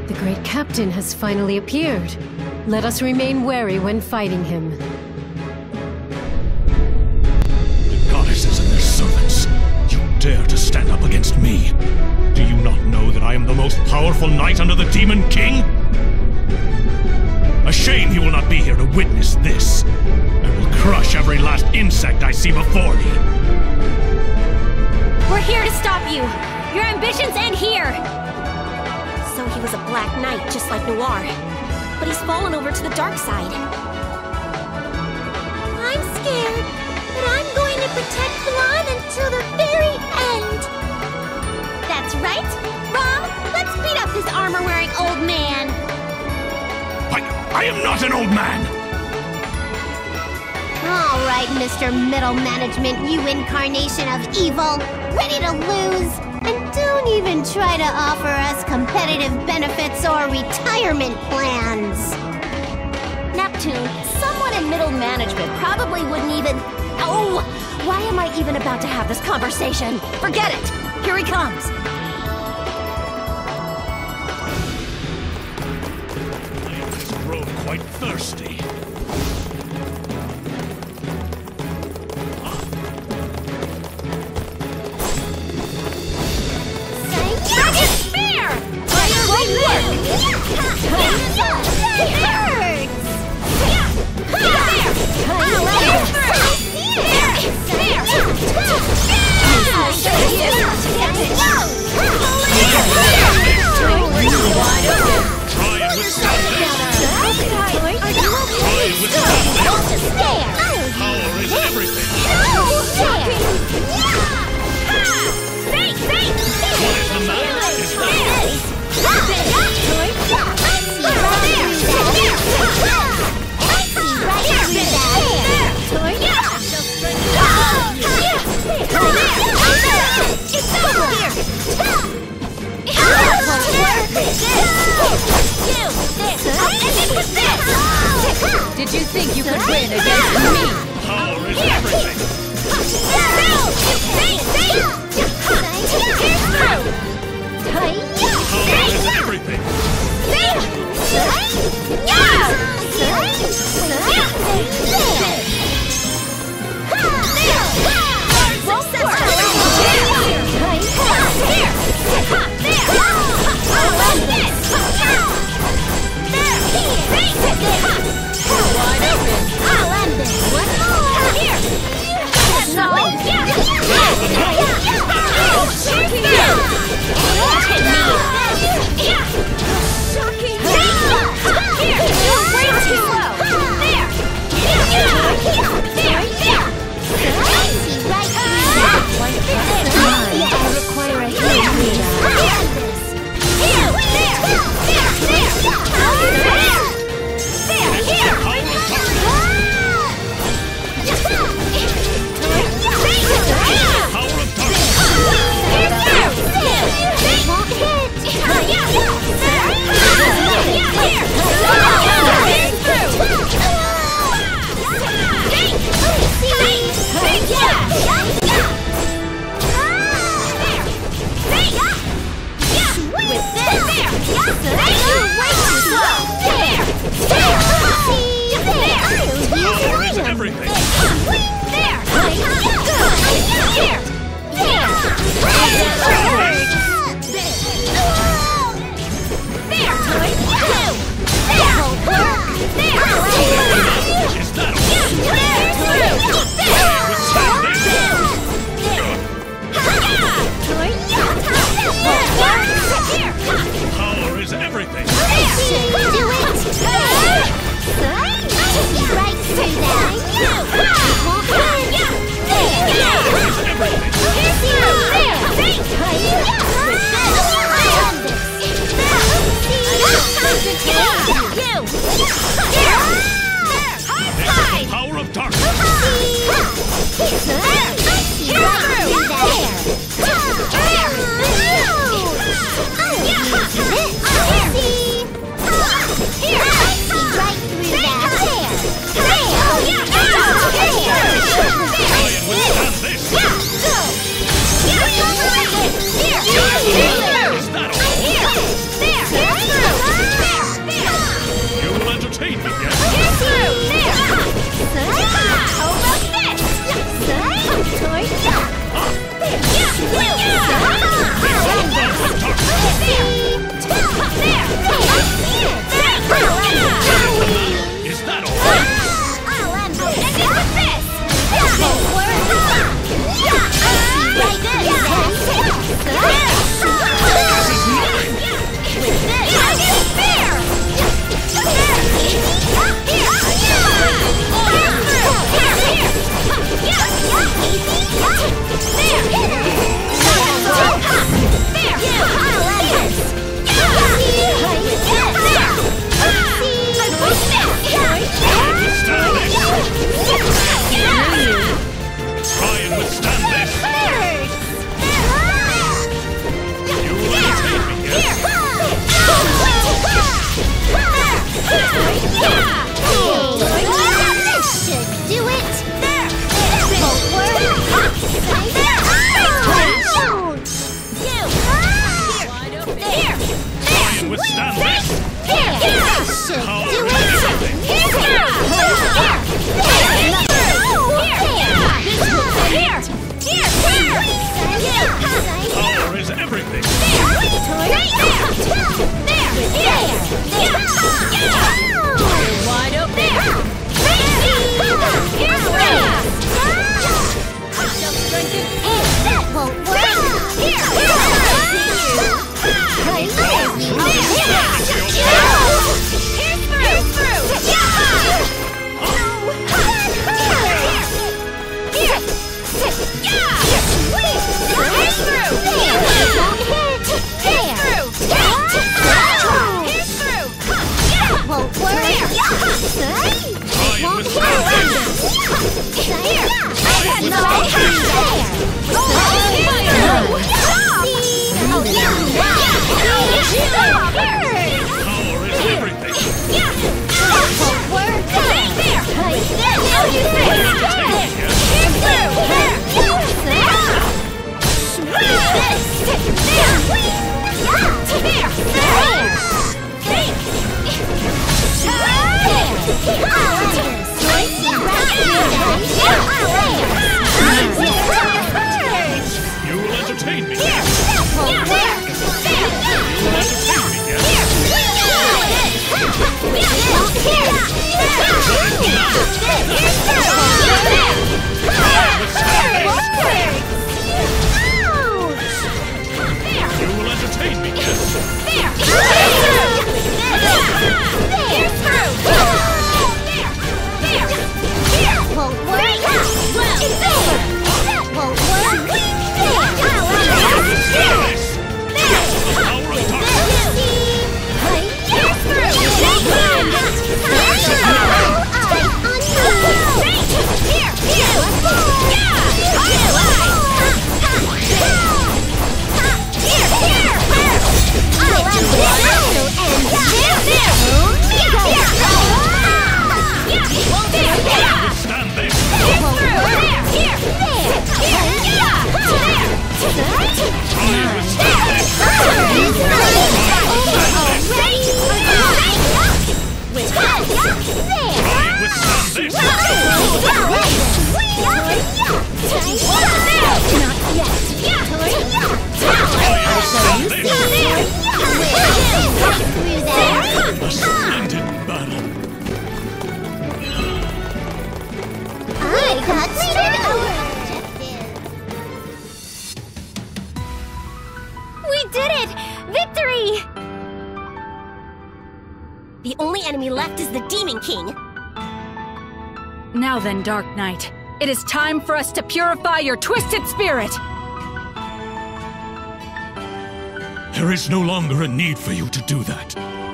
The great captain has finally appeared. Let us remain wary when fighting him. The goddesses and their servants, you dare to stand up against me? Do you not know that I am the most powerful knight under the Demon King? A shame he will not be here to witness this. I will crush every last insect I see before me. We're here to stop you! Your ambitions end here! So he was a Black Knight, just like Noir. But he's fallen over to the dark side. I'm scared, but I'm going to protect Blanc until the very end. That's right! Rom, let's beat up this armor-wearing old man! I am not an old man! All right, Mr. Middle Management, you incarnation of evil. Ready to lose? And don't even try to offer us competitive benefits or retirement plans. Neptune, someone in middle management probably wouldn't even... Oh! Why am I even about to have this conversation? Forget it! Here he comes! Quite thirsty. Dragon Spear! Fire won't work! It hurts! I'll let it through! Did you think you could win against me? Power is everything! Power is everything! Power is everything! Right through them. I withstand this! Should Power do is it! everything! Power is everything! Wide open! That won't You will entertain me! You will entertain me, yes? A splendid battle! I completed our objective. We did it! Victory! The only enemy left is the Demon King. Now then, Dark Knight, it is time for us to purify your twisted spirit! There is no longer a need for you to do that.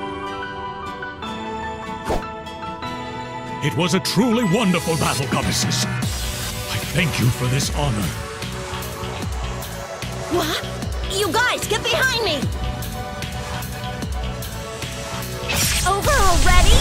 It was a truly wonderful battle, goddesses. I thank you for this honor. What? You guys, get behind me! Over already?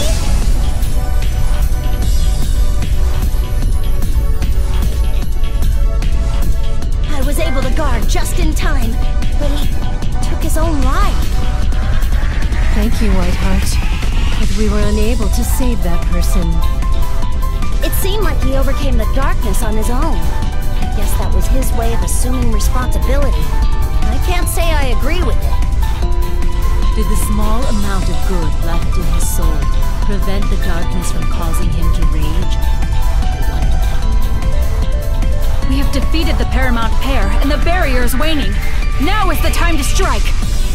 I was able to guard just in time, but he took his own life. Thank you, Whiteheart. But we were unable to save that person. It seemed like he overcame the darkness on his own. I guess that was his way of assuming responsibility. I can't say I agree with it. Did the small amount of good left in his soul prevent the darkness from causing him to rage? I wonder. We have defeated the Paramount Pair, and the barrier is waning. Now is the time to strike!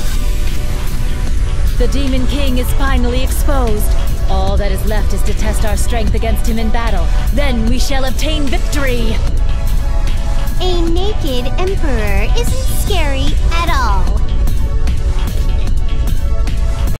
The Demon King is finally exposed. All that is left is to test our strength against him in battle. Then we shall obtain victory! A naked emperor isn't scary at all.